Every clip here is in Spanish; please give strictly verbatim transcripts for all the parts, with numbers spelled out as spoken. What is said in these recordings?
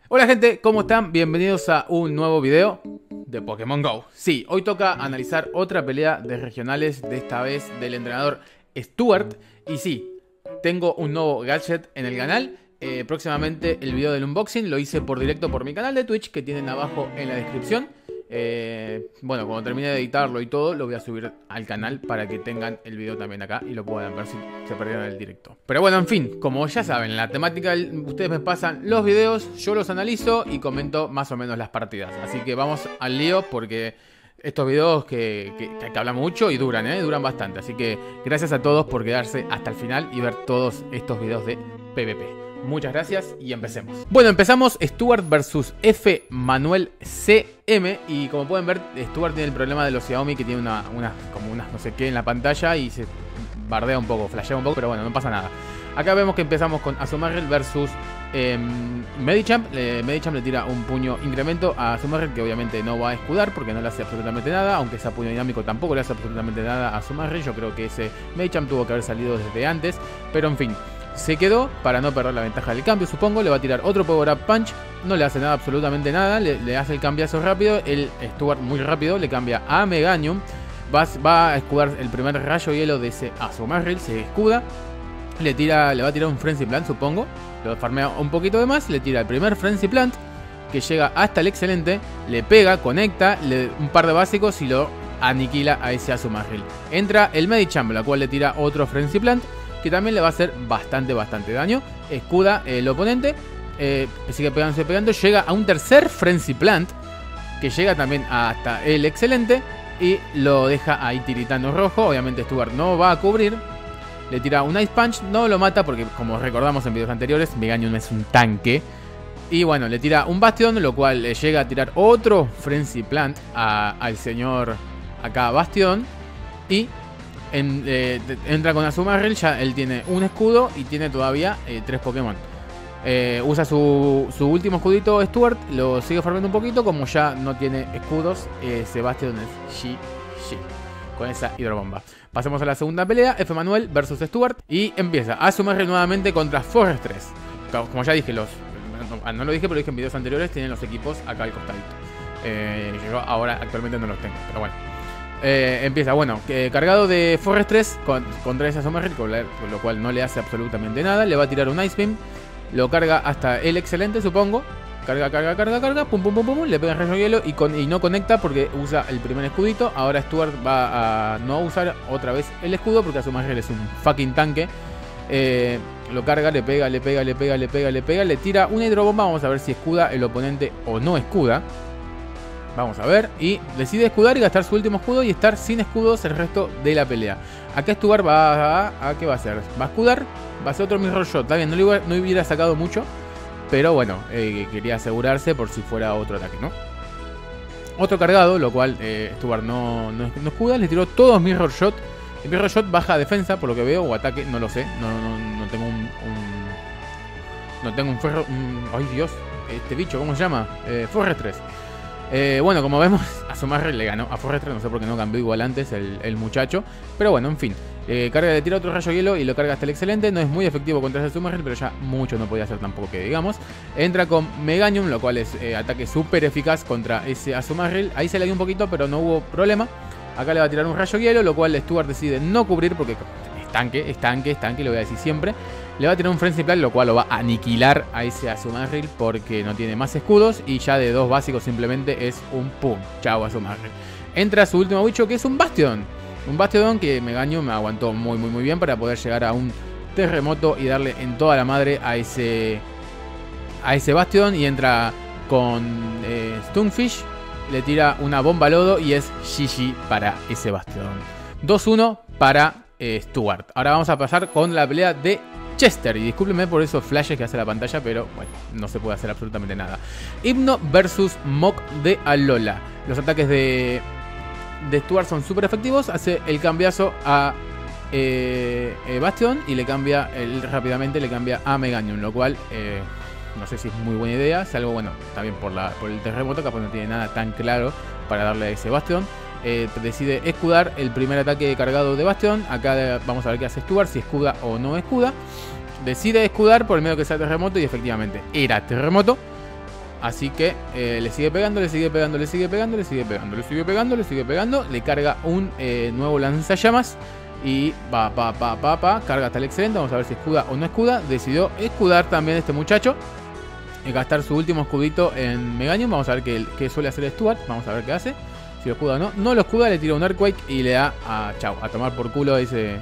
Hola gente, ¿cómo están? Bienvenidos a un nuevo video de Pokémon GO. Sí, hoy toca analizar otra pelea de regionales, de esta vez del entrenador Stuart. Y sí, tengo un nuevo gadget en el canal. eh, Próximamente el video del unboxing lo hice por directo por mi canal de Twitch, que tienen abajo en la descripción. Eh, bueno, cuando termine de editarlo y todo, lo voy a subir al canal para que tengan el video también acá y lo puedan ver si se perdieron el directo. Pero bueno, en fin, como ya saben, la temática, ustedes me pasan los videos, yo los analizo y comento más o menos las partidas. Así que vamos al lío porque estos videos que, que, que hablan mucho y duran, ¿eh? Duran bastante. Así que gracias a todos por quedarse hasta el final y ver todos estos videos de PvP. Muchas gracias y empecemos. Bueno, empezamos Stuart versus F Manuel C M. Y como pueden ver, Stuart tiene el problema de los Xiaomi, que tiene una, una como unas no sé qué en la pantalla y se bardea un poco, flashea un poco, pero bueno, no pasa nada. Acá vemos que empezamos con Azumarill versus eh, Medicham. eh, Medicham le tira un puño incremento a Azumarill, que obviamente no va a escudar porque no le hace absolutamente nada. Aunque ese puño dinámico tampoco le hace absolutamente nada a Azumarill. Yo creo que ese Medicham tuvo que haber salido desde antes, pero en fin, se quedó para no perder la ventaja del cambio, supongo. Le va a tirar otro Power Up Punch. No le hace nada, absolutamente nada. Le, le hace el cambiazo rápido. El Stuart muy rápido le cambia a Meganium. Va, va a escudar el primer rayo hielo de ese Azumarill. Se escuda. Le tira, le va a tirar un Frenzy Plant, supongo. Lo farmea un poquito de más. Le tira el primer Frenzy Plant, que llega hasta el excelente. Le pega, conecta, le, un par de básicos y lo aniquila a ese Azumarill. Entra el Medicham, la cual le tira otro Frenzy Plant, que también le va a hacer bastante, bastante daño. Escuda el oponente, eh, sigue pegándose, pegando. Llega a un tercer Frenzy Plant, que llega también hasta el excelente y lo deja ahí tiritando rojo. Obviamente Stuart no va a cubrir. Le tira un Ice Punch, no lo mata porque, como recordamos en videos anteriores, Meganium es un tanque. Y bueno, le tira un Bastion, lo cual le llega a tirar otro Frenzy Plant a, al señor acá Bastion. Y En, eh, entra con Azumarill, ya él tiene un escudo y tiene todavía eh, tres Pokémon. Eh, usa su, su último escudito Stuart, lo sigue farmeando un poquito. Como ya no tiene escudos, eh, Sebastián es G G con esa hidrobomba. Pasemos a la segunda pelea, F Manuel versus Stuart. Y empieza Azumarill nuevamente contra Forretress. Como ya dije, los no, no lo dije, pero lo dije en videos anteriores, tienen los equipos acá al costadito. eh, Yo ahora actualmente no los tengo, pero bueno. Eh, empieza, bueno, eh, cargado de Forretress con, contra esa Azumarill, con, con lo cual no le hace absolutamente nada. Le va a tirar un Ice Beam, lo carga hasta el excelente, supongo. Carga, carga, carga, carga, pum, pum, pum, pum, le pega el rayo hielo y, con, y no conecta porque usa el primer escudito. Ahora Stuart va a no usar otra vez el escudo porque Azumarill es un fucking tanque. eh, Lo carga, le pega, le pega, le pega, le pega, le pega, le tira una hidrobomba. Vamos a ver si escuda el oponente o no escuda. Vamos a ver, y decide escudar y gastar su último escudo y estar sin escudos el resto de la pelea. Acá Stuart va a, a... ¿qué va a hacer? Va a escudar, va a hacer otro Mirror Shot. Está bien, no, le hubiera, no hubiera sacado mucho, pero bueno, eh, quería asegurarse por si fuera otro ataque, ¿no? Otro cargado, lo cual eh, Stuart no, no, no escuda. Le tiró todos Mirror Shot. El Mirror Shot baja defensa, por lo que veo, o ataque, no lo sé. No, no, no tengo un, un... No tengo un ferro... Un, ¡ay, Dios! Este bicho, ¿cómo se llama? Eh, Forretress. Eh, bueno, como vemos, Azumarill le ganó a Forretress. No sé por qué no cambió igual antes el, el muchacho. Pero bueno, en fin, eh, carga, le tira otro rayo hielo y lo carga hasta el excelente. No es muy efectivo contra ese Azumarill, pero ya mucho no podía hacer tampoco, que digamos. Entra con Meganium, lo cual es eh, ataque súper eficaz contra ese Azumarill. Ahí se le dio un poquito, pero no hubo problema. Acá le va a tirar un rayo hielo, lo cual Stuart decide no cubrir porque es tanque, es tanque, es tanque, lo voy a decir siempre. Le va a tirar un Frenzy Plant, lo cual lo va a aniquilar a ese Azumarill porque no tiene más escudos. Y ya de dos básicos simplemente es un pum. Chao Azumarill. Entra su último bicho, que es un Bastion. Un Bastion que Meganium me aguantó muy muy muy bien para poder llegar a un terremoto y darle en toda la madre a ese a ese Bastion. Y entra con eh, Stunfish. Le tira una bomba lodo y es G G para ese Bastion. dos uno para eh, Stuart. Ahora vamos a pasar con la pelea de Chester, y discúlpenme por esos flashes que hace la pantalla, pero bueno, no se puede hacer absolutamente nada. Hypno versus Mok de Alola. Los ataques de, de Stuart son súper efectivos. Hace el cambiazo a eh, eh, Bastion y le cambia el, rápidamente le cambia a Meganium, lo cual eh, no sé si es muy buena idea, salvo bueno, también por, la, por el terremoto, capaz no tiene nada tan claro para darle a ese Bastion. Eh, decide escudar el primer ataque cargado de Bastion. Acá vamos a ver qué hace Stuart, si escuda o no escuda. Decide escudar por el medio que sea terremoto y efectivamente era terremoto. Así que eh, le sigue pegando, le sigue pegando, le sigue pegando, le sigue pegando, le sigue pegando, le sigue pegando. Le carga un eh, nuevo lanzallamas. Y va, pa, pa, pa, pa. Carga hasta el excelente. Vamos a ver si escuda o no escuda. Decidió escudar también este muchacho. Y gastar su último escudito en Meganium. Vamos a ver qué, qué suele hacer Stuart. Vamos a ver qué hace. Si lo escuda o no. No lo escuda, le tira un Earthquake y le da a chau, a tomar por culo ese,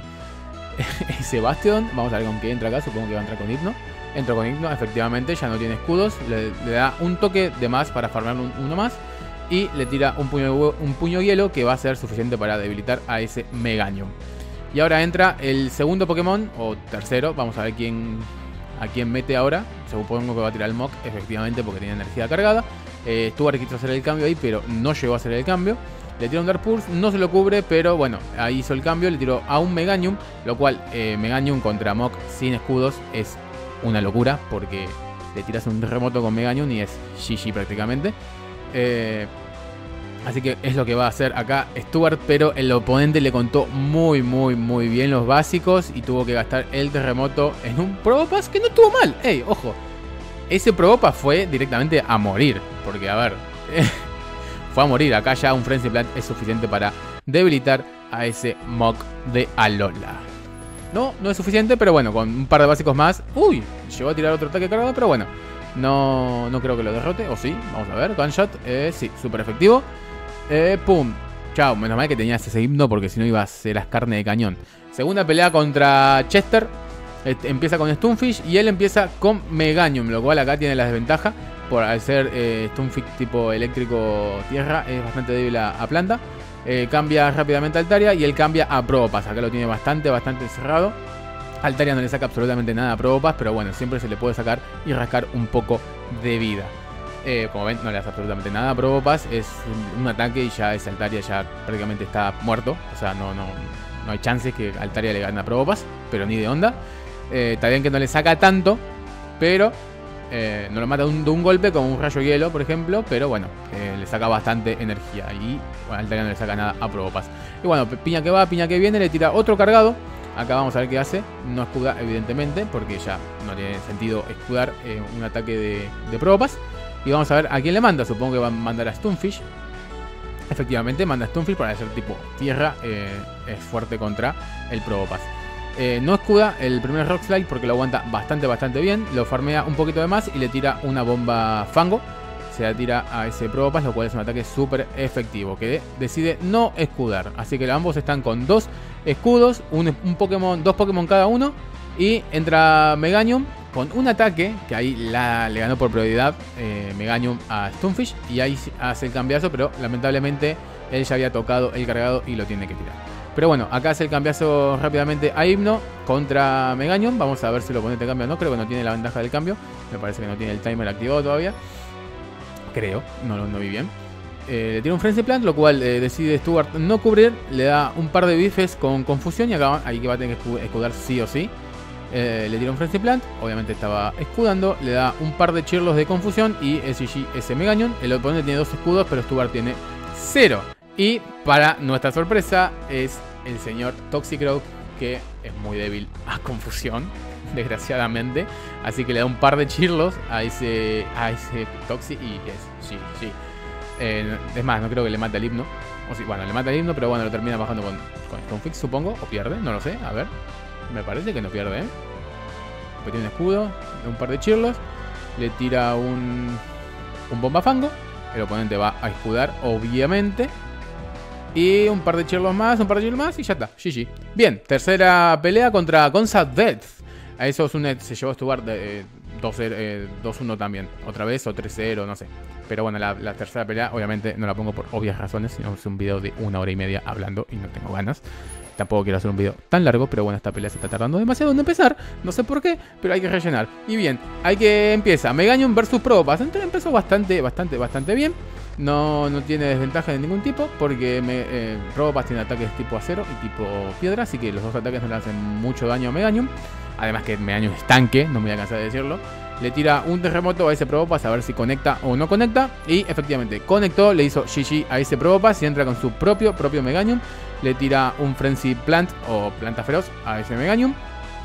ese Bastion. Vamos a ver con qué entra acá. Supongo que va a entrar con Hipno. Entró con Hipno, efectivamente, ya no tiene escudos. Le, le da un toque de más para farmear un, uno más. Y le tira un puño, un puño hielo que va a ser suficiente para debilitar a ese Meganium. Y ahora entra el segundo Pokémon, o tercero. Vamos a ver quién, a quién mete ahora. Supongo que va a tirar el Mok, efectivamente, porque tiene energía cargada. Eh, Stuart quiso hacer el cambio ahí, pero no llegó a hacer el cambio. Le tira un Dark Pulse, no se lo cubre, pero bueno, ahí hizo el cambio. Le tiró a un Meganium, lo cual eh, Meganium contra Mok sin escudos es una locura, porque le tiras un terremoto con Meganium y es G G prácticamente. Eh, así que es lo que va a hacer acá Stuart, pero el oponente le contó muy, muy, muy bien los básicos y tuvo que gastar el terremoto en un Probopass que no estuvo mal. Ey, ojo, ese Probopass fue directamente a morir, porque a ver, fue a morir. Acá ya un Frenzy Plant es suficiente para debilitar a ese Mok de Alola. No, no es suficiente, pero bueno, con un par de básicos más. Uy, llegó a tirar otro ataque cargado, pero bueno, no, no creo que lo derrote. O sí, vamos a ver, One Shot, eh, sí, súper efectivo. eh, Pum, chao, menos mal que tenías ese himno, porque si no iba a ser las carne de cañón. Segunda pelea contra Chester. Este, empieza con Stunfish y él empieza con Meganium, lo cual acá tiene la desventaja. Por al ser eh, Stunfish tipo eléctrico tierra, es bastante débil a, a planta. Eh, cambia rápidamente a Altaria y él cambia a Probopass. Acá lo tiene bastante, bastante encerrado. Altaria no le saca absolutamente nada a Probopass, pero bueno, siempre se le puede sacar y rascar un poco de vida. Eh, como ven, no le hace absolutamente nada a Probopass. Es un ataque y ya ese Altaria ya prácticamente está muerto. O sea, no, no, no hay chances que Altaria le gane a Probopass, pero ni de onda. Eh, está bien que no le saca tanto, pero eh, no lo mata de un, de un golpe como un rayo hielo, por ejemplo. Pero bueno, eh, le saca bastante energía y bueno, Altaria no le saca nada a Probopass. Y bueno, piña que va, piña que viene, le tira otro cargado. Acá vamos a ver qué hace. No escuda, evidentemente, porque ya no tiene sentido escudar eh, un ataque de, de Probopass. Y vamos a ver a quién le manda. Supongo que va a mandar a Stunfish. Efectivamente, manda a Stunfish para ser tipo tierra. Eh, es fuerte contra el Probopass. Eh, no escuda el primer Rock Slide porque lo aguanta bastante, bastante bien. Lo farmea un poquito de más y le tira una bomba Fango. Se la tira a ese Probopass, lo cual es un ataque súper efectivo, que decide no escudar. Así que ambos están con dos escudos, un, un Pokémon, dos Pokémon cada uno. Y entra Meganium con un ataque que ahí la, le ganó por prioridad eh, Meganium a Stunfish. Y ahí hace el cambiazo, pero lamentablemente él ya había tocado el cargado y lo tiene que tirar. Pero bueno, acá hace el cambiazo rápidamente a Hipno contra Meganium. Vamos a ver si el oponente cambia o no. Creo que no tiene la ventaja del cambio. Me parece que no tiene el timer activado todavía. Creo, no lo no vi bien. Eh, le tira un Frenzy Plant, lo cual eh, decide Stuart no cubrir. Le da un par de bifes con confusión y acá ahí que va a tener que escudar sí o sí. Eh, le tira un Frenzy Plant, obviamente estaba escudando. Le da un par de chirlos de confusión y S G S Meganium. El oponente tiene dos escudos, pero Stuart tiene cero. Y para nuestra sorpresa es el señor Toxicroak, que es muy débil a confusión, desgraciadamente. Así que le da un par de chirlos a ese, a ese Toxic y es sí, sí. Eh, es más, no creo que le mate al himno. O sí, bueno, le mata al himno, pero bueno, lo termina bajando con, con Stunfix, supongo. O pierde, no lo sé, a ver. Me parece que no pierde, ¿eh? Pues tiene un escudo, un par de chirlos. Le tira un, un bomba fango. El oponente va a escudar, obviamente. Y un par de chirlos más, un par de chirlos más y ya está, G G. Bien, tercera pelea contra Gonza Death. A eso Sunet se llevó a Stuart de eh, dos uno también. Otra vez o tres cero, no sé. Pero bueno, la, la tercera pelea obviamente no la pongo por obvias razones. Sino es un video de una hora y media hablando y no tengo ganas. Tampoco quiero hacer un video tan largo, pero bueno, esta pelea se está tardando demasiado en empezar. No sé por qué, pero hay que rellenar. Y bien, hay que empieza Meganium versus Probopass. Entonces empezó bastante, bastante, bastante bien. No, no tiene desventaja de ningún tipo, porque me, eh, Probopass tiene ataques tipo acero y tipo piedra, así que los dos ataques no le hacen mucho daño a Meganium. Además que Meganium es tanque, no me voy a cansar de decirlo. Le tira un terremoto a ese Probopass a ver si conecta o no conecta. Y efectivamente conectó, le hizo G G a ese Probopass y entra con su propio, propio Meganium. Le tira un Frenzy Plant o Planta Feroz a ese Meganium.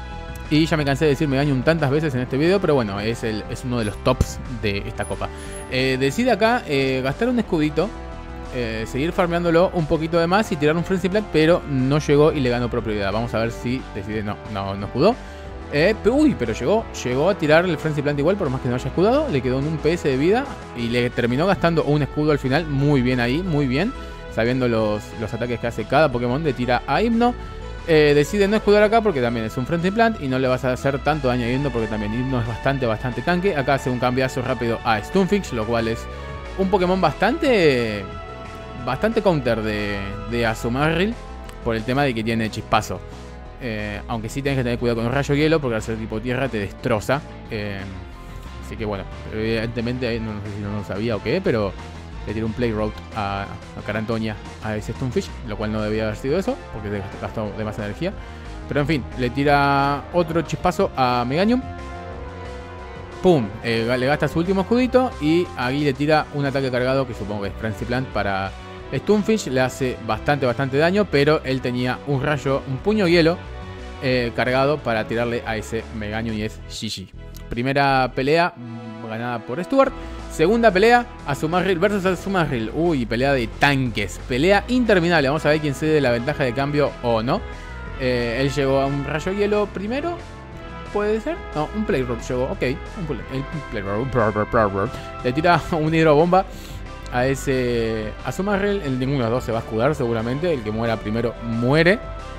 Y ya me cansé de decir Meganium tantas veces en este video, pero bueno, es, el, es uno de los tops de esta copa. Eh, decide acá eh, gastar un escudito, eh, seguir farmeándolo un poquito de más y tirar un Frenzy Plant, pero no llegó y le ganó por prioridad. Vamos a ver si decide, no, no, no escudó. Eh, uy, pero llegó, llegó a tirar el Frenzy Plant igual, por más que no haya escudado. Le quedó en un P S de vida y le terminó gastando un escudo al final. Muy bien ahí, muy bien. Sabiendo los, los ataques que hace cada Pokémon, le tira a Hypno. Eh, decide no escudar acá porque también es un Frenzy Plant y no le vas a hacer tanto daño a Hypno porque también Hypno es bastante, bastante tanque. Acá hace un cambiazo rápido a Stunfisk, lo cual es un Pokémon bastante, bastante counter de, de Azumarill por el tema de que tiene chispazo. Eh, aunque sí tenés que tener cuidado con el rayo hielo porque al ser tipo tierra te destroza. Eh, así que bueno, evidentemente no, no sé si no lo sabía o qué, pero le tiró un Play Road a, a Carantoña a ese Stunfisk, lo cual no debía haber sido eso, porque gastó de más energía. Pero en fin, le tira otro chispazo a Meganium. Pum, eh, le gasta su último escudito y ahí le tira un ataque cargado, que supongo que es Frenzy Plant para Stunfisk. Le hace bastante, bastante daño, pero él tenía un rayo, un puño hielo eh, cargado para tirarle a ese Meganium y es G G. Primera pelea ganada por Stuart. Segunda pelea, Azumarill versus Azumarill. Uy, pelea de tanques. Pelea interminable. Vamos a ver quién cede la ventaja de cambio o no. Eh, él llegó a un rayo hielo primero. ¿Puede ser? No, un Play Road llegó. Ok, un Play, el Play Road. Le tira un hidrobomba a ese Azumarill. El ninguno de los dos se va a escudar seguramente. El que muera primero muere.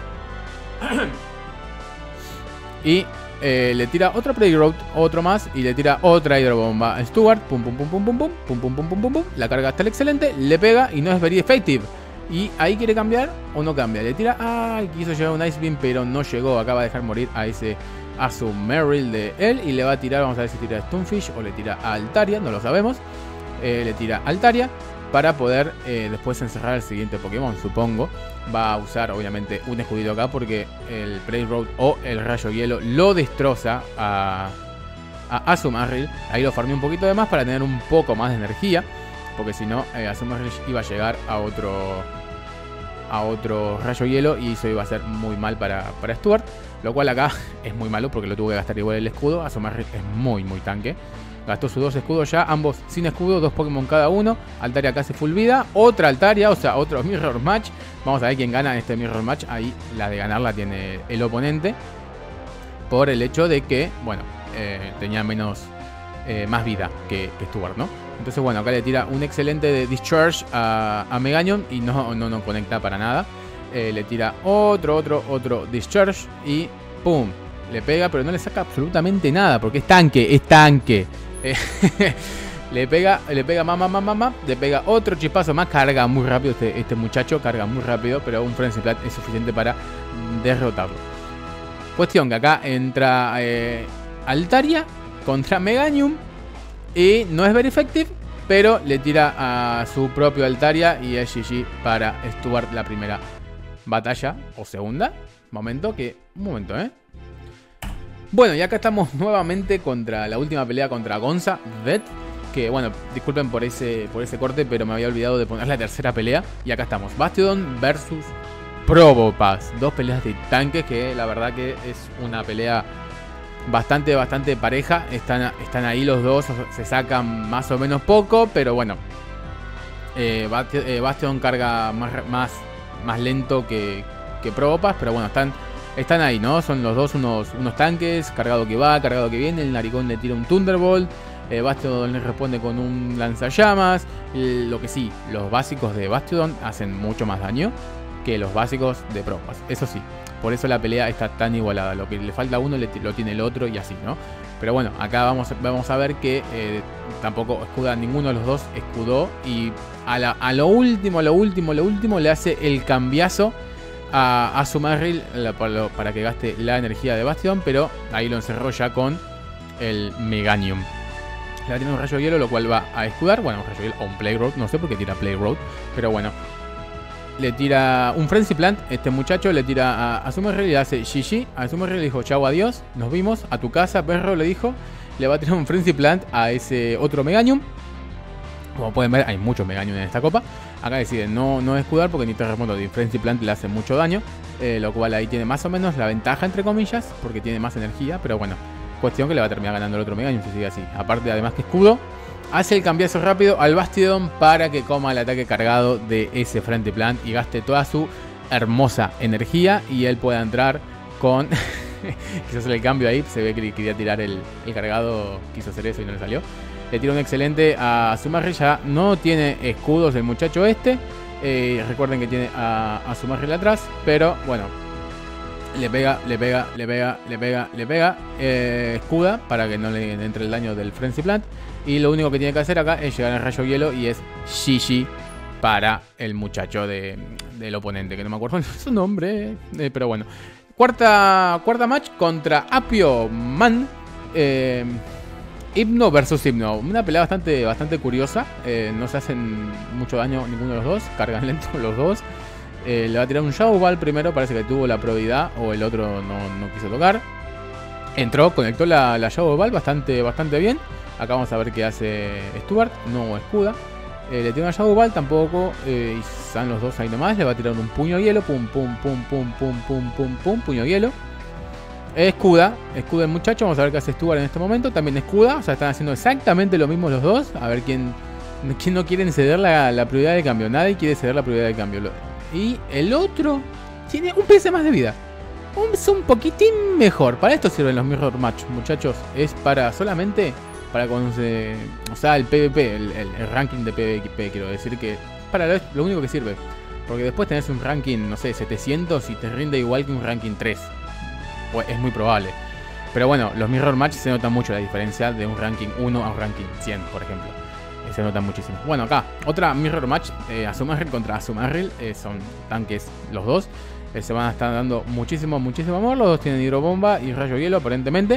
Y Eh, le tira otro Play Road, otro más, y le tira otra hidrobomba a Stuart. Pum, pum, pum, pum, pum, pum, pum, pum, pum, pum, pum, pum. La carga hasta el excelente, le pega y no es very effective. Y ahí quiere cambiar o no cambia. Le tira, ay, quiso llegar un Ice Beam, pero no llegó. Acaba de dejar morir a ese Azumarill de él. Y le va a tirar, vamos a ver si tira a Stunfisk o le tira a Altaria, no lo sabemos. Eh, le tira a Altaria para poder eh, después encerrar al siguiente Pokémon, supongo. Va a usar obviamente un escudito acá porque el Play Road o el Rayo Hielo lo destroza a, a Azumarill. Ahí lo farmeé un poquito de más para tener un poco más de energía, porque si no eh, Azumarill iba a llegar a otro a otro Rayo Hielo y eso iba a ser muy mal para, para Stuart. Lo cual acá es muy malo porque lo tuvo que gastar igual el escudo. Azumarill es muy muy tanque. Gastó sus dos escudos ya, ambos sin escudo, dos Pokémon cada uno. Altaria casi full vida, otra Altaria, o sea, otro Mirror Match. Vamos a ver quién gana en este Mirror Match. Ahí la de ganar la tiene el oponente, por el hecho de que, bueno, eh, tenía menos, eh, más vida que, que Stuart, ¿no? Entonces, bueno, acá le tira un excelente de Discharge a, a Meganium y no, no, no conecta para nada. Eh, le tira otro, otro, otro Discharge y ¡pum! Le pega, pero no le saca absolutamente nada porque es tanque, es tanque. le pega, le pega más, más, más, más, más. Le pega otro chispazo más. Carga muy rápido este, este muchacho. Carga muy rápido. Pero un Frenzy Plant es suficiente para derrotarlo. Cuestión que acá entra eh, Altaria contra Meganium. Y no es very effective, pero le tira a su propio Altaria. Y es G G para Stuart la primera batalla. O segunda. Momento que... Un momento, eh. Bueno, y acá estamos nuevamente contra la última pelea contra Gonza Vet. Que bueno, disculpen por ese, por ese corte, pero me había olvidado de poner la tercera pelea. Y acá estamos, Bastiodon versus Probopass. Dos peleas de tanques que la verdad que es una pelea bastante, bastante pareja. Están, están ahí los dos, se sacan más o menos poco, pero bueno. Eh, Bastiodon carga más, más, más lento que, que Probopass, pero bueno, están... Están ahí, ¿no? Son los dos unos, unos tanques, cargado que va, cargado que viene. El naricón le tira un Thunderbolt. Eh, Bastiodon le responde con un lanzallamas. El, lo que sí, los básicos de Bastiodon hacen mucho más daño que los básicos de Probopass. Eso sí, por eso la pelea está tan igualada. Lo que le falta a uno le, lo tiene el otro y así, ¿no? Pero bueno, acá vamos, vamos a ver que eh, tampoco escuda, ninguno de los dos escudó. Y a, la, a lo último, a lo último, a lo último le hace el cambiazo a Azumarill para, para que gaste la energía de Bastiodon, pero ahí lo encerró ya con el Meganium. Le tiene un rayo hielo, lo cual va a escudar. Bueno, un rayo hielo o un Play Road, no sé por qué tira Play Road, pero bueno. Le tira un Frenzy Plant, este muchacho le tira a Azumarill y le hace G G. A Azumarill le dijo chau, adiós, nos vimos, a tu casa, perro, le dijo. Le va a tirar un Frenzy Plant a ese otro Meganium. Como pueden ver, hay muchos Meganium en esta copa. Acá deciden no, no escudar porque ni terremoto ni Frenzy Plant le hace mucho daño. Eh, lo cual ahí tiene más o menos la ventaja, entre comillas, porque tiene más energía. Pero bueno, cuestión que le va a terminar ganando el otro Meganium si sigue así. Aparte, además que escudo, hace el cambiazo rápido al Bastiodon para que coma el ataque cargado de ese Frenzy Plant y gaste toda su hermosa energía. Y él pueda entrar con... quiso hacer el cambio ahí, se ve que quería tirar el, el cargado, quiso hacer eso y no le salió. Le tira un excelente a Azumarill, ya no tiene escudos el muchacho este. Eh, recuerden que tiene a, a Azumarill atrás, pero bueno. Le pega, le pega, le pega, le pega, le pega. Eh, escuda para que no le entre el daño del Frenzy Plant. Y lo único que tiene que hacer acá es llegar al rayo hielo y es G G para el muchacho de, del oponente, que no me acuerdo su nombre, eh, pero bueno. Cuarta, cuarta match contra Apio Man. Eh, Hypno versus Hypno. Una pelea bastante, bastante curiosa. Eh, no se hacen mucho daño ninguno de los dos. Cargan lento los dos. Eh, le va a tirar un Shadow Ball primero. Parece que tuvo la probabilidad. O el otro no, no quiso tocar. Entró, conectó la, la Shadow Ball bastante, bastante bien. Acá vamos a ver qué hace Stuart. No escuda. Eh, le tira una Shadow Ball tampoco. Eh, y están los dos ahí nomás. Le va a tirar un puño hielo. Pum, pum, pum, pum, pum, pum, pum, pum. Puño hielo. Escuda, escuda el muchacho, vamos a ver qué hace Stuart en este momento. También escuda, o sea, están haciendo exactamente lo mismo los dos. A ver quién, quién no quiere ceder la, la prioridad de cambio. Nadie quiere ceder la prioridad de cambio. Y el otro tiene un P S más de vida. Un, es un poquitín mejor. Para esto sirven los Mirror Match, muchachos. Es para solamente para cuando se... O sea, el PvP, el, el, el ranking de PvP, quiero decir que para lo, lo único que sirve. Porque después tenés un ranking, no sé, setecientos y te rinde igual que un ranking tres. Es muy probable. Pero bueno, los Mirror Match se nota mucho la diferencia de un ranking uno a un ranking cien, por ejemplo. Eh, se nota muchísimo. Bueno, acá, otra Mirror Match. Eh, Azumarill contra Azumarill. Eh, son tanques los dos. Eh, se van a estar dando muchísimo, muchísimo amor. Los dos tienen hidrobomba y rayo hielo, aparentemente.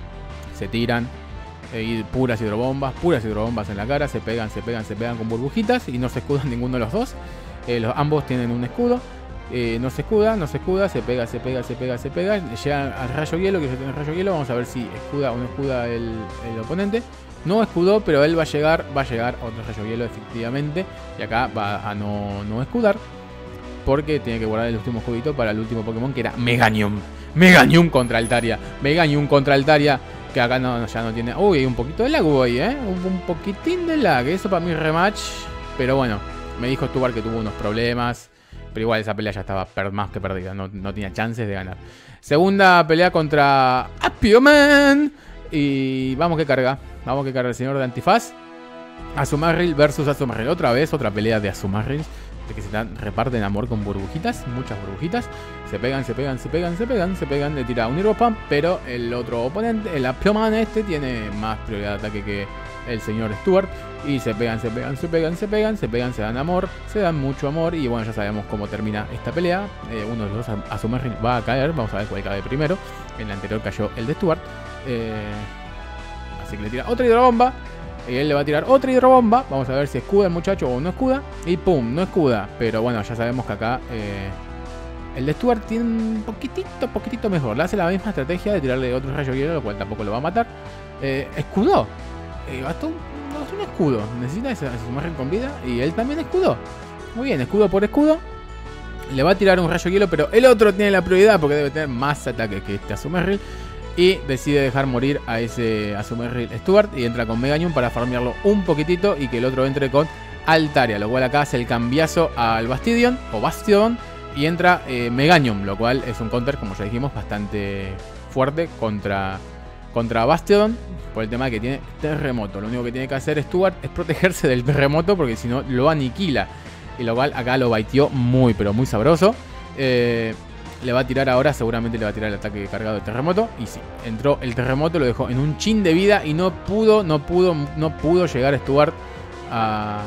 Se tiran. Eh, y puras hidrobombas, puras hidrobombas en la cara. Se pegan, se pegan, se pegan con burbujitas. Y no se escudan ninguno de los dos. Eh, los, ambos tienen un escudo. Eh, no se escuda, no se escuda, se pega, se pega, se pega, se pega. Llega al rayo hielo, que ya tiene rayo hielo. Vamos a ver si escuda o no escuda el, el oponente. No escudó, pero él va a llegar, va a llegar a otro rayo hielo efectivamente. Y acá va a no, no escudar, porque tiene que guardar el último escudito para el último Pokémon, que era Meganium. Meganium contra Altaria. Meganium contra Altaria. Que acá no, ya no tiene... Uy, hay un poquito de lag ahí, ¿eh? Un, un poquitín de lag. Eso para mi rematch. Pero bueno, me dijo Stuart que tuvo unos problemas. Pero igual esa pelea ya estaba más que perdida. No, no tenía chances de ganar. Segunda pelea contra Apio Man. Y vamos que carga. Vamos que carga el señor de Antifaz. Azumarill versus Azumarill. Otra vez, otra pelea de Azumarill. De que se dan, reparten amor con burbujitas. Muchas burbujitas. Se pegan, se pegan, se pegan, se pegan, se pegan. Le tira un Hero Pump. Pero el otro oponente, el Apio Man este, tiene más prioridad de ataque que el señor Stuart. Y se pegan, se pegan, se pegan, se pegan, se pegan, se dan amor, se dan mucho amor. Y bueno, ya sabemos cómo termina esta pelea. Eh, uno de los dos, Azumarill, va a caer. Vamos a ver cuál cae primero. En la anterior cayó el de Stuart. Eh, así que le tira otra hidrobomba. Y él le va a tirar otra hidrobomba. Vamos a ver si escuda el muchacho o no escuda. Y pum, no escuda. Pero bueno, ya sabemos que acá eh, el de Stuart tiene un poquitito, poquitito mejor. Le hace la misma estrategia de tirarle otro rayo hielo, lo cual tampoco lo va a matar. Eh, escudó. Eh, gastó un, gastó un escudo. Necesita ese Azumarill con vida. Y él también escudó. Muy bien, escudo por escudo. Le va a tirar un rayo hielo, pero el otro tiene la prioridad porque debe tener más ataque que este Azumarill. Y decide dejar morir a ese Azumarill Stuart. Y entra con Meganium para farmearlo un poquitito. Y que el otro entre con Altaria. Lo cual acá hace el cambiazo al Bastiodon. O Bastiodon. Y entra eh, Meganium. Lo cual es un counter, como ya dijimos, bastante fuerte contra, contra Bastiodon. Por el tema de que tiene terremoto. Lo único que tiene que hacer Stuart es protegerse del terremoto. Porque si no lo aniquila. Y lo cual acá lo baiteó muy pero muy sabroso. Eh... Le va a tirar ahora, seguramente le va a tirar el ataque cargado de terremoto. Y sí, entró el terremoto, lo dejó en un chin de vida. Y no pudo, no pudo, no pudo llegar Stuart a,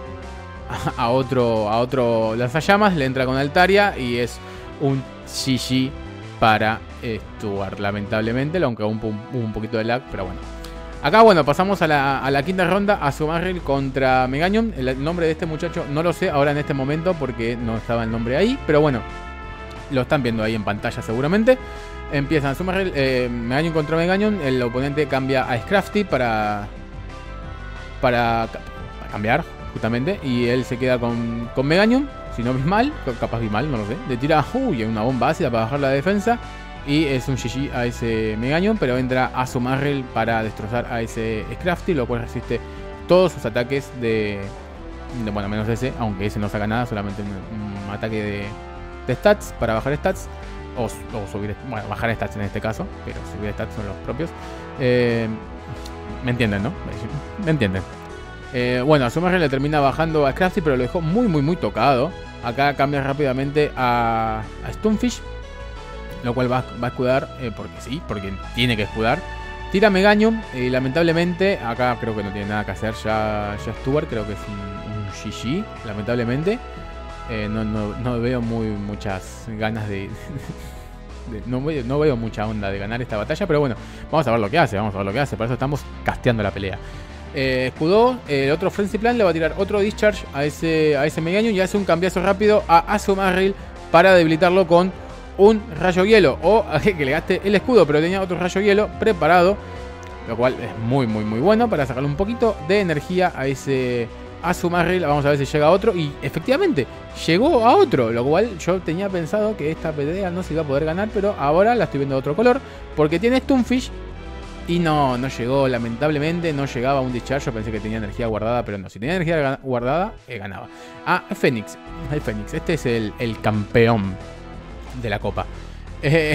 a otro, a otro lanzallamas. Le entra con Altaria y es un G G para Stuart, lamentablemente. Aunque hubo un, un poquito de lag, pero bueno. Acá, bueno, pasamos a la, a la quinta ronda. Azumarill contra Meganium. El, el nombre de este muchacho no lo sé ahora en este momento porque no estaba el nombre ahí. Pero bueno, lo están viendo ahí en pantalla seguramente. Empiezan Azumarill, eh, Meganium contra Meganium. El oponente cambia a Scrafty para, para, para cambiar, justamente. Y él se queda con, con Meganium. Si no vi mal, capaz vi mal, no lo sé. Le tira, uy, una bomba ácida para bajar la defensa. Y es un G G a ese Meganium. Pero entra Azumarill para destrozar a ese Scrafty, lo cual resiste todos sus ataques de, de... Bueno, menos ese, aunque ese no saca nada. Solamente un, un ataque de, de stats para bajar stats. O, o subir, bueno, bajar stats en este caso. Pero subir stats son los propios. Eh, me entienden, ¿no? Me entienden. Eh, bueno, Azumarill le termina bajando a Scrafty, pero lo dejó muy, muy, muy tocado. Acá cambia rápidamente a, a Stunfisk, lo cual va, va a escudar, eh, porque sí, porque tiene que escudar. Tira Meganium y lamentablemente, acá creo que no tiene nada que hacer ya, ya Stuart, creo que es un, un G G, lamentablemente. Eh, no, no, no veo muy muchas ganas de... de no, veo, no veo mucha onda de ganar esta batalla, pero bueno, vamos a ver lo que hace, vamos a ver lo que hace, por eso estamos casteando la pelea. Eh, escudó, el eh, otro Frenzy Plant le va a tirar otro Discharge a ese, a ese Meganium y hace un cambiazo rápido a Azumarill para debilitarlo con un rayo hielo, o que le gaste el escudo, pero tenía otro rayo hielo preparado, lo cual es muy muy muy bueno para sacarle un poquito de energía a ese Azumarill. Vamos a ver si llega a otro, y efectivamente llegó a otro, lo cual yo tenía pensado que esta pelea no se iba a poder ganar, pero ahora la estoy viendo de otro color, porque tiene Stunfisk y no, no llegó, lamentablemente no llegaba a un discharge. Yo pensé que tenía energía guardada, pero no, si tenía energía guardada, eh, ganaba. Ah, Fénix, el Fénix, este es el, el campeón de la copa. Eh,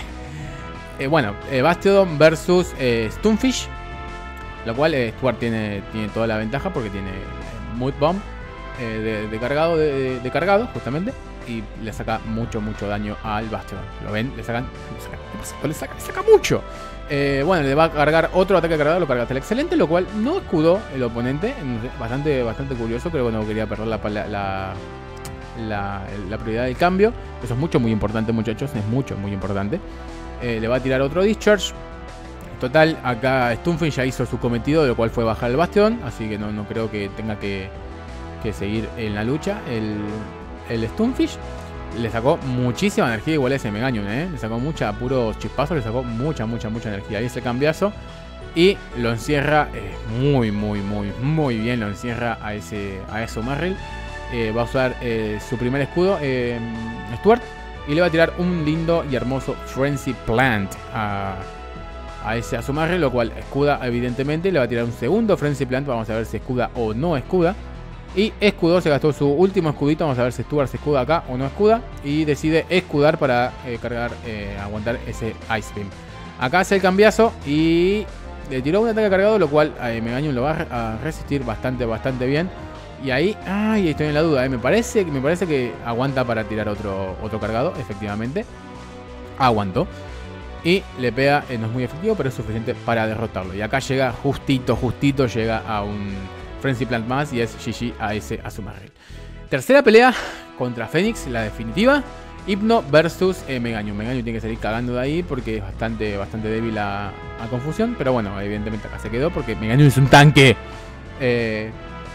eh, bueno, eh, Bastiodon versus eh, Stunfisk, lo cual eh, Stuart tiene, tiene toda la ventaja porque tiene eh, Mood Bomb eh, de, de cargado, de, de, de cargado justamente, y le saca mucho, mucho daño al Bastiodon. ¿Lo ven? Le sacan, le saca, le saca, le saca mucho. Eh, bueno, le va a cargar otro ataque cargado, lo carga hasta el excelente, lo cual no escudó el oponente. Bastante, bastante curioso, pero bueno, quería perder la, la, la, la prioridad del cambio. Eso es mucho, muy importante, muchachos. Es mucho, muy importante. Eh, le va a tirar otro Discharge. Total, acá Stunfisk ya hizo su cometido, lo cual fue bajar el Bastiodon. Así que no, no creo que tenga que, que seguir en la lucha el, el Stunfisk. Le sacó muchísima energía, igual a ese Meganium, ¿eh? Le sacó mucha, a puros chispazos, le sacó mucha, mucha, mucha energía. Ahí ese cambiazo. Y lo encierra eh, muy, muy, muy, muy bien. Lo encierra a ese a Azumarill. Eh, va a usar eh, su primer escudo, eh, Stuart. Y le va a tirar un lindo y hermoso Frenzy Plant a, a ese Azumarill, lo cual escuda evidentemente. Le va a tirar un segundo Frenzy Plant. Vamos a ver si escuda o no escuda. Y escudó, se gastó su último escudito. Vamos a ver si Stuart se escuda acá o no escuda. Y decide escudar para eh, cargar, eh, aguantar ese Ice Beam. Acá hace el cambiazo y le tiró un ataque cargado, lo cual eh, Meganium lo va a resistir bastante, bastante bien. Y ahí, ay, estoy en la duda, eh. me, parece, me parece que aguanta para tirar otro, otro cargado, efectivamente. Aguantó. Y le pega, eh, no es muy efectivo, pero es suficiente para derrotarlo. Y acá llega justito, justito, llega a un Frenzy Plant más y es G G a ese Azumarill. Tercera pelea contra Fénix, la definitiva. Hypno versus eh, Meganium. Meganium tiene que salir cagando de ahí porque es bastante, bastante débil a, a confusión. Pero bueno, evidentemente acá se quedó porque Meganium es un tanque. Eh,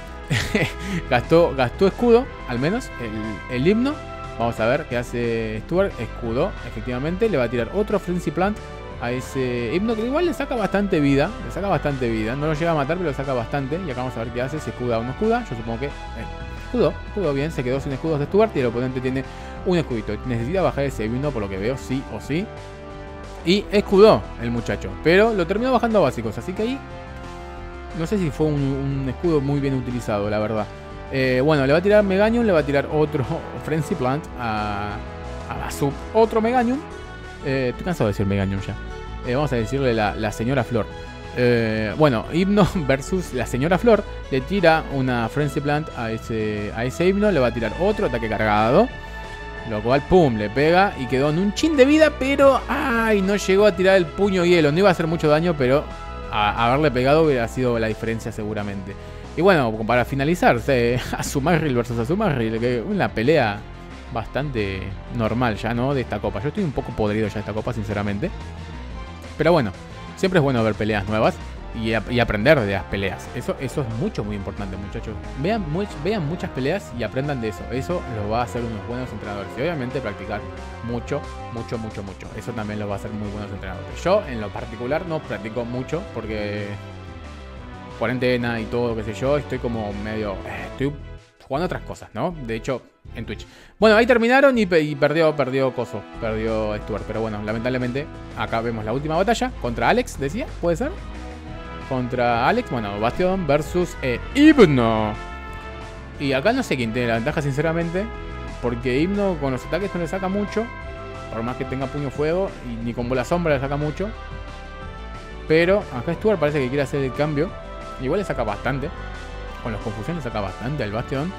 gastó, gastó escudo, al menos, el, el Hypno. Vamos a ver qué hace Stuart. Escudo, efectivamente. Le va a tirar otro Frenzy Plant a ese Hypno, que igual le saca bastante vida. Le saca bastante vida. No lo llega a matar, pero lo saca bastante. Y acá vamos a ver qué hace, si escuda o no escuda. Yo supongo que eh, escudo, escudo bien. Se quedó sin escudos de Stuart y el oponente tiene un escudito. Necesita bajar ese Hypno, por lo que veo, sí o sí. Y escudó el muchacho, pero lo terminó bajando a básicos. Así que ahí no sé si fue un, un escudo muy bien utilizado, la verdad. Eh, bueno, le va a tirar Meganium, le va a tirar otro Frenzy Plant a, a su otro Meganium. Eh, estoy cansado de decir Meganium ya. Eh, vamos a decirle la, la señora Flor. Eh, bueno, Hypno versus la señora Flor. Le tira una Frenzy Plant a ese, a ese Hypno. Le va a tirar otro ataque cargado, lo cual, pum, le pega y quedó en un chin de vida. Pero, ay, no llegó a tirar el puño hielo. No iba a hacer mucho daño, pero a haberle pegado hubiera sido la diferencia seguramente. Y bueno, para finalizar, Azumarill versus Azumarill, que una pelea bastante normal ya, ¿no? De esta copa. Yo estoy un poco podrido ya de esta copa, sinceramente. Pero bueno, siempre es bueno ver peleas nuevas y, y aprender de las peleas. Eso, eso es mucho, muy importante, muchachos. Vean, muy, vean muchas peleas y aprendan de eso. Eso los va a hacer unos buenos entrenadores. Y obviamente practicar mucho, mucho, mucho, mucho. Eso también los va a hacer muy buenos entrenadores. Yo, en lo particular, no practico mucho porque cuarentena y todo, qué sé yo, estoy como medio... Eh, estoy jugando otras cosas, ¿no? De hecho, en Twitch. Bueno, ahí terminaron y, y perdió, perdió Coso, perdió Stuart. Pero bueno, lamentablemente, acá vemos la última batalla contra Alex, decía, ¿puede ser? Contra Alex, bueno, Bastion versus eh, Hypno. Y acá no sé quién tiene la ventaja, sinceramente, porque Hypno con los ataques no le saca mucho, por más que tenga puño fuego, y ni con bola sombra le saca mucho. Pero acá Stuart parece que quiere hacer el cambio. Igual le saca bastante. Con los confusiones le saca bastante al Bastion.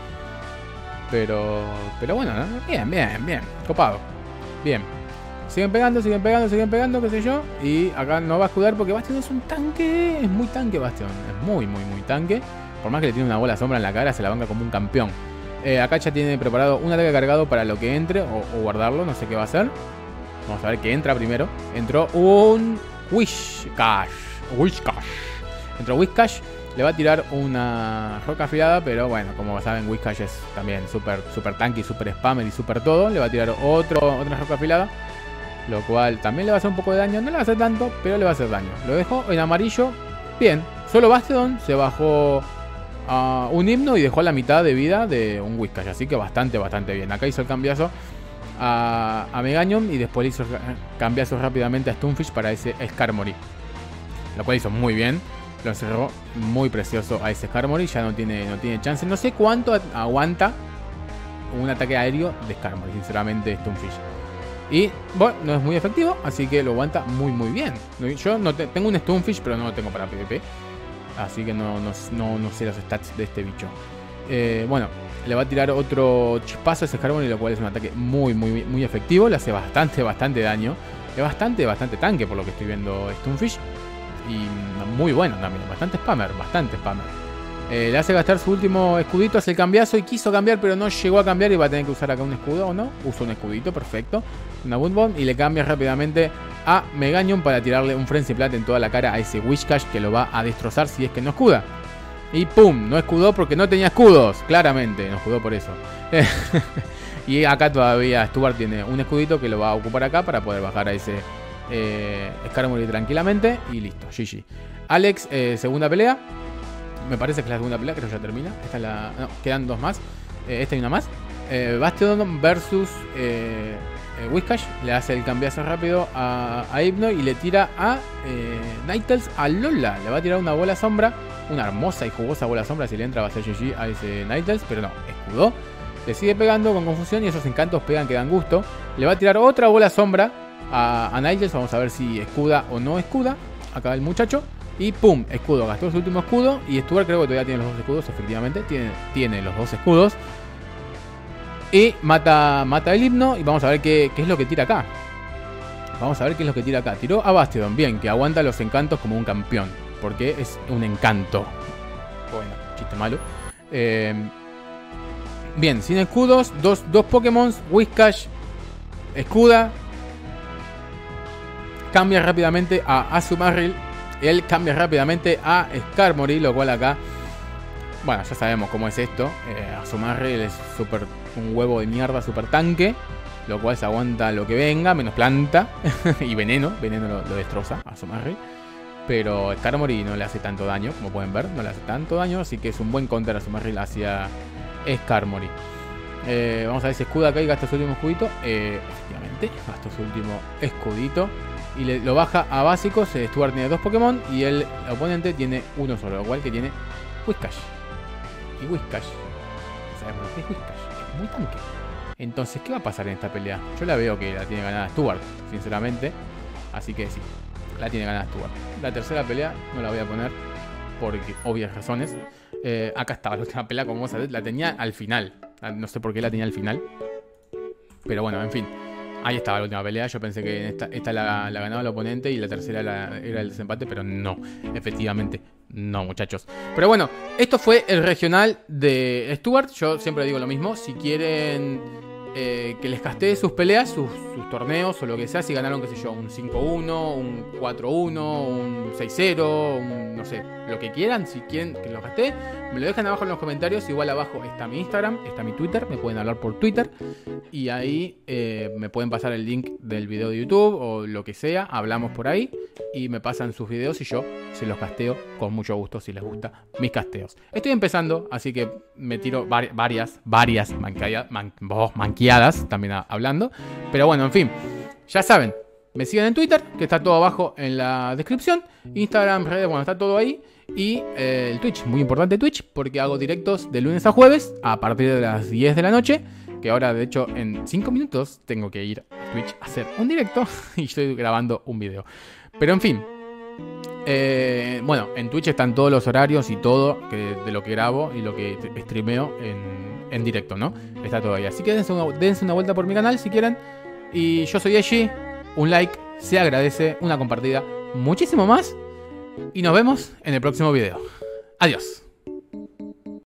Pero pero bueno, ¿no? Bien, bien, bien. Copado. Bien. Siguen pegando, siguen pegando, siguen pegando, qué sé yo. Y acá no va a escudar porque Bastion es un tanque. Es muy tanque Bastion. Es muy, muy, muy tanque. Por más que le tiene una bola sombra en la cara, se la banca como un campeón. Eh, acá ya tiene preparado un ataque cargado para lo que entre. O, o guardarlo, no sé qué va a hacer. Vamos a ver qué entra primero. Entró un Whiscash. Whiscash. Entró Whiscash. Le va a tirar una roca afilada, pero bueno, como saben, Whiscash es también súper super tanky, súper spammer y súper todo. Le va a tirar otro, otra roca afilada, lo cual también le va a hacer un poco de daño. No le va a hacer tanto, pero le va a hacer daño. Lo dejó en amarillo. Bien, solo Bastion se bajó a un Hypno y dejó la mitad de vida de un Whiscash. Así que bastante, bastante bien. Acá hizo el cambiazo a, a Meganium y después le hizo cambiazo rápidamente a Stunfisk para ese Skarmory, lo cual hizo muy bien. Lo encerró muy precioso a ese Skarmory. Ya no tiene, no tiene chance. No sé cuánto aguanta un ataque aéreo de Skarmory, sinceramente, Stunfisk. Y bueno, no es muy efectivo, así que lo aguanta muy muy bien. Yo no te, tengo un Stunfisk, pero no lo tengo para PvP. Así que no, no, no, no sé los stats de este bicho. Eh, bueno, le va a tirar otro chispazo a ese Skarmory, lo cual es un ataque muy muy muy efectivo. Le hace bastante, bastante daño. Es bastante, bastante tanque por lo que estoy viendo Stunfisk. Y muy bueno también, bastante spammer, bastante spammer. Eh, le hace gastar su último escudito, hace el cambiazo y quiso cambiar, pero no llegó a cambiar y va a tener que usar acá un escudo, ¿o no? Usa un escudito, perfecto. Una Boom Bomb y le cambia rápidamente a Meganium para tirarle un Frenzy Plat en toda la cara a ese Whiscash que lo va a destrozar si es que no escuda. Y pum, no escudó porque no tenía escudos, claramente, no escudó por eso. Y acá todavía Stuart tiene un escudito que lo va a ocupar acá para poder bajar a ese... Eh, Skarmory tranquilamente y listo, G G. Alex, eh, segunda pelea. Me parece que es la segunda pelea, creo que ya termina. Esta es la... No, quedan dos más. Eh, esta y una más. eh, Bastion versus eh, eh, Whiscash. Le hace el cambiazo rápido a, a Hypno y le tira a eh, Ninetales a Lola. Le va a tirar una bola sombra. Una hermosa y jugosa bola sombra. Si le entra va a ser G G a ese Ninetales, pero no, escudó. Le sigue pegando con confusión y esos encantos pegan que dan gusto. Le va a tirar otra bola sombra a, a Ninetales, vamos a ver si escuda o no escuda. Acá el muchacho. Y pum, escudo, gastó su último escudo. Y Stuart creo que todavía tiene los dos escudos, efectivamente. Tiene, tiene los dos escudos. Y mata, mata el Hypno. Y vamos a ver qué, qué es lo que tira acá. Vamos a ver qué es lo que tira acá. Tiró a Bastion, bien, que aguanta los encantos como un campeón. Porque es un encanto. Bueno, chiste malo. Eh, bien, sin escudos. Dos, dos Pokémon. Whiscash. Escuda. Cambia rápidamente a Azumarill. Él cambia rápidamente a Skarmory, lo cual acá, bueno, ya sabemos cómo es esto. eh, Azumarill es super, un huevo de mierda, super tanque, lo cual se aguanta lo que venga, menos planta. Y veneno, veneno lo, lo destroza a Azumarill. Pero Skarmory no le hace tanto daño, como pueden ver, no le hace tanto daño, así que es un buen counter a Azumarill hacia Skarmory. eh, Vamos a ver si escuda acá y gasta su último escudito. eh, Efectivamente, gastó su último escudito y le, lo baja a básicos. eh, Stuart tiene dos Pokémon y el oponente tiene uno solo, lo cual que tiene Whiscash. Y Whiscash, ¿sabemos lo que es Whiscash? Es muy tanque. Entonces, ¿qué va a pasar en esta pelea? Yo la veo que la tiene ganada Stuart, sinceramente. Así que sí, la tiene ganada Stuart. La tercera pelea no la voy a poner por obvias razones. eh, Acá estaba la última pelea, como vos sabés, la tenía al final. No sé por qué la tenía al final, pero bueno, en fin. Ahí estaba la última pelea. Yo pensé que esta, esta la, la ganaba el oponente y la tercera la, era el desempate, pero no, efectivamente no, muchachos. Pero bueno, esto fue el regional de Stuart. Yo siempre digo lo mismo. Si quieren eh, que les castee sus peleas, sus, sus torneos o lo que sea. Si ganaron, qué sé yo, un cinco uno, un cuatro uno, un seis cero, un, no sé, lo que quieran. Si quieren que los castee, me lo dejan abajo en los comentarios. Igual abajo está mi Instagram, está mi Twitter. Me pueden hablar por Twitter. Y ahí eh, me pueden pasar el link del video de YouTube o lo que sea. Hablamos por ahí y me pasan sus videos y yo se los casteo con mucho gusto si les gusta mis casteos. Estoy empezando, así que me tiro vari varias, varias manqueadas, man oh, manqueadas también a hablando. Pero bueno, en fin, ya saben, me siguen en Twitter, que está todo abajo en la descripción. Instagram, redes, bueno, está todo ahí. Y eh, el Twitch, muy importante Twitch, porque hago directos de lunes a jueves a partir de las diez de la noche. Que ahora, de hecho, en cinco minutos tengo que ir a Twitch a hacer un directo y estoy grabando un video. Pero en fin, eh, bueno, en Twitch están todos los horarios y todo que, de lo que grabo y lo que streameo en, en directo, ¿no? Está todo ahí. Así que dense una, dense una vuelta por mi canal si quieren. Y yo soy Eji, un like se agradece, una compartida muchísimo más. Y nos vemos en el próximo video. Adiós.